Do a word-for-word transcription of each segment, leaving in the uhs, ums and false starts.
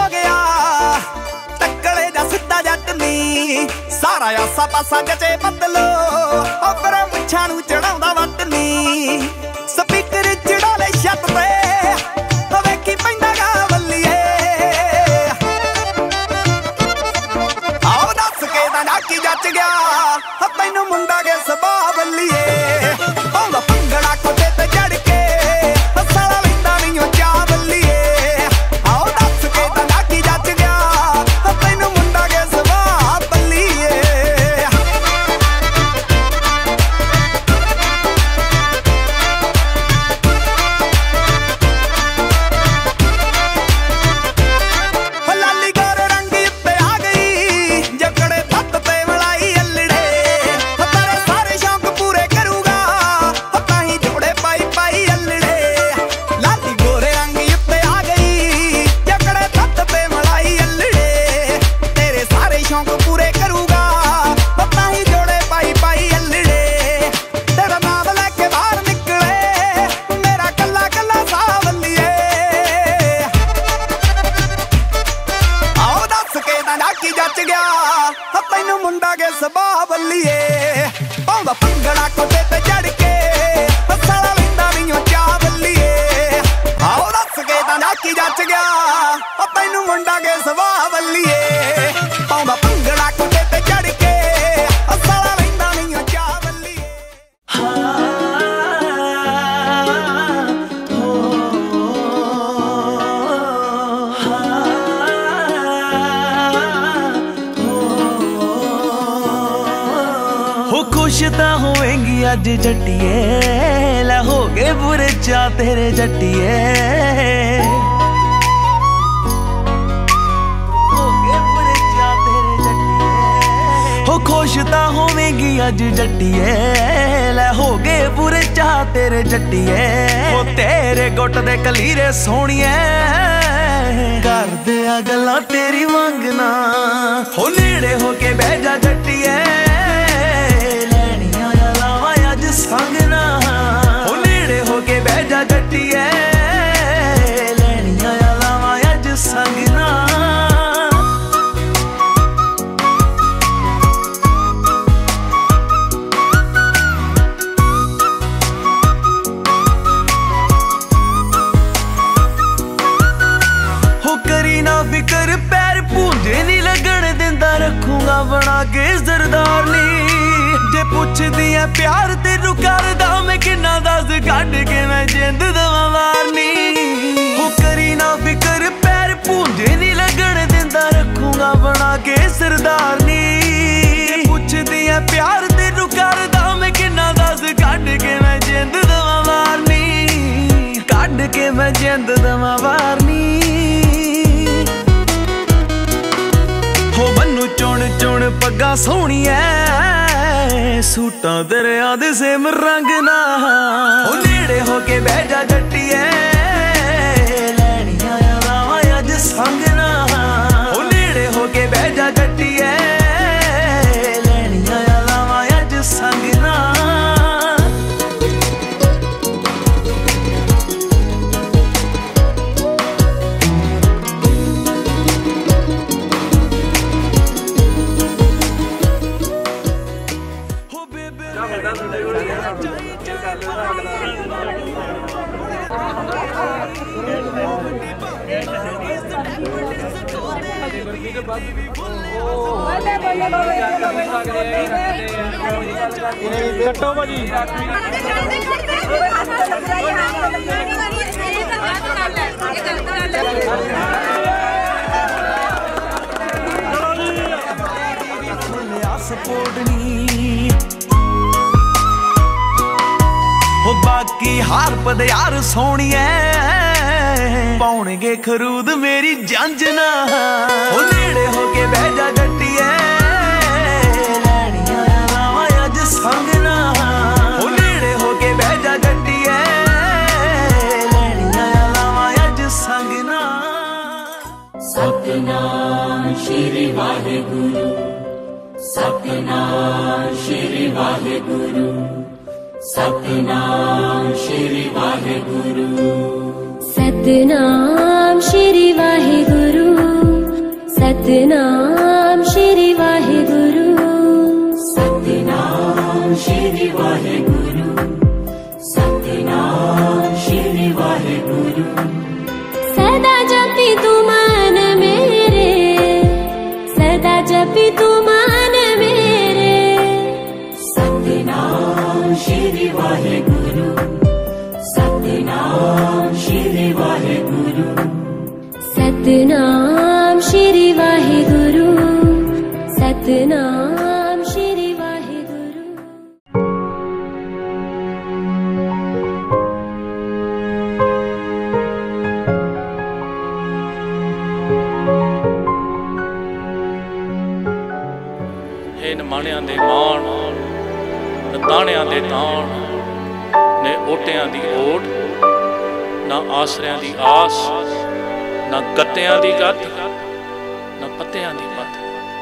हो गया टक्कले जा सिद्धा जट नी सारा आसा पासा गजे बदलो पर मुछां नूं चढ़ाउंदा वट नी स्पीकर चढ़ाले छत ते वेखी पैंदा गा बल्लीए आओ दस के दा नाकी जच गया तैनूं मुंडा के सबा बल्लीए आउंदा भंगड़ा कोठे ते चढ़ के साला लैंदा नहीं ओ चा बल्लीए आओ दस के दा नाकी जच गया तैनूं मुंडा के सबा बल्लीए लाली गोर रंगी उत्ते आ गई जकड़े पत्त ते मलाई अल्लड़े तेरे सारे शौक पूरे करूगा ताही जोड़े पाई पाई अल्लड़े लाली गोरे रंगी उत्ते आ गई जकड़े पत्त ते मलाई अल्लड़े तेरे सारे शौक पूरे करूगा ताही जोड़े पाई पाई अल्लड़े तेरा नाम लेके बाहर निकले मेरा कल्ला कल्ला सावलिए आओ दस के दा नाकी जच गया तैनूं मुंडा के सबा बल्लीए पाउंदा भंगड़ा कोठे ते चढ़ के साला लैंदा नहीं ओ चा बल्लीए आओ दस के दा नाकी जच गया तैनूं मुंडा के सबा बल्लीए पाउंदा भंगड़ा कोठे ते चढ़ के साला लैंदा नहीं ओ चा बल्लीए हो खुश तां होवेंगी अज जट्टिए लै हो गए बुरे चा तेरे जट्टिए हो गए बुरे चा तेरे जट्टिए हो खुश तां होवेंगी अज जट्टिए लै हो गए बुरे चा तेरे जट्टिए हो तेरे गुट दे कलीरे सोहणिए करदे आ गल्लां तेरी मंगना हो नेड़े हो के बह जा जट्टिए संगना हो नेड़े हो के बह जा जट्टिए लैनियां लावां अज संगना हो करी ना फिकर पैर पूंजे नहीं लगन दिंदा रखूंगा बना के सरदारनी जे पुछदी है प्यार तेनू करदा मैं किन्ना दस कढ के मैं जिंद दवां मारनी हो करी ना फिकर पैर पूंजे नहीं लगन दिंदा रखूंगा बना के सरदारनी जे पुछदी है प्यार तेनू करदा मैं किन्ना दस कढ के मैं जिंद दवां मारनी कढ के मैं जिंद दवां मारनी हो मन्नू चुन चुन पग्गा सोहणिया सूटां दरिया दे सेम रंग ना हो नेड़े हो के बह जा जट्टिए लैनियां लावां अज संगना हो नेड़े हो के बह जा जट्टिए लैनियां लावां अज संगना कट्टो भाजी हो बाकी हार पदयार सोहणिए पाउणगे खरूद मेरी जंजना हो नेड़े हो के बह जा जट्टिए लैनियां लावां अज संगना हो नेड़े हो के बह जा जट्टिए लैनियां लावां अज संगना सतनाम श्री वाहिगुरु सतनाम श्री वाहिगुरु सतनाम श्री वाहिगुरु सतनाम श्री वाहिगुरु। सतनाम श्री वाहेगुरु सतनाम श्री वाहेगुरु सतनाम श्री वाहेगुरु सदा जपी तू मन मेरे सदा जपी तू मन मेरे सतनाम श्री वाहेगुरु सतनाम श्री वाहेगुरु सतनाम श्री वाहेगुरु सतनाम श्री वाहेगुरु। हे नमाणिਆਂ ਦੇ ਮਾਣ ਨਤਾਣਿਆਂ ਦੇ ਤਾਣ ਨੇ ਓਟਿਆਂ ਦੀ ਓਟ ना आसरियां दी आस ना गत्तियां दी गत ना पत्तियां दी पत।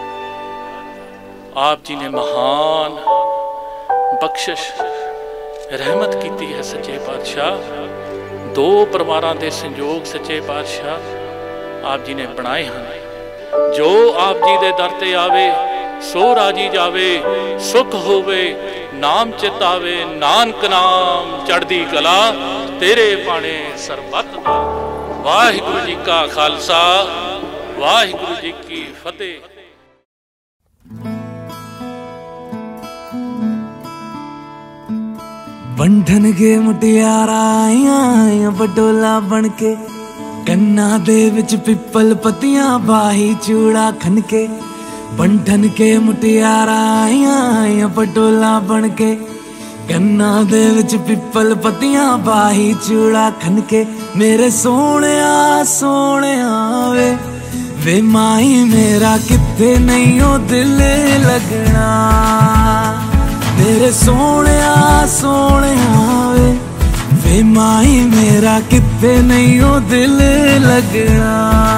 आप जी ने महान बख्शिश रहमत की है सच्चे पातशाह। दो परिवारां दे संयोग सच्चे पातशाह आप जी ने बनाए हैं। जो आप जी दे दर ते आवे सो राजी जावे सुख होवे नाम चितावे नानक नाम चढ़दी कला तेरे पाने सरबत दा। वाहिगुरु जी का खालसा वाहिगुरु जी की फतेह। बंधन के मुटियारा आया बडोला बन के कन्ना दे विच पिपल पतियां बाही चूड़ा खनके। बंधन के मुटियारा आया बडोला बन के कन्ना दे विच पिपल पतियां बाही चूड़ा खनके। मेरे सोने सोने वे वे माही मेरा किथे नहीं हो दिल लगना। मेरे सोने सोने वे वे माही मेरा किथे नहीं हो दिल लगना।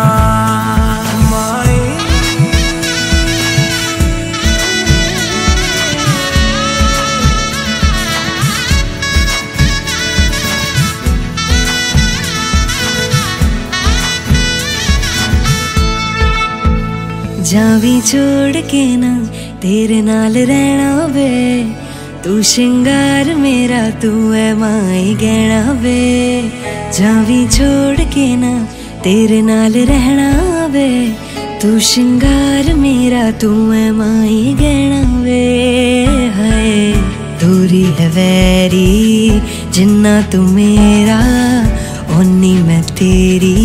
जावी छोड़ के ना तेरे नाल रहना वे तू श्रृंगार मेरा तू है माई गहना वे। जावी छोड़ के ना तेरे नाल रहना वे तू श्रृंगार मेरा तू है माई गहना वे। हाय दूरी है वैरी जिन्ना तू मेरा ओनी मैं तेरी।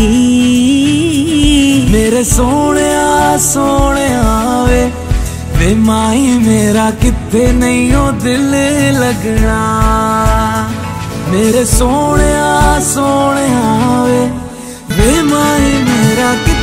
मेरे सोने सोने वे वे माही मेरा किथे नहीं हो दिल लगना। मेरे सोने सोने वे वे माही मेरा किथे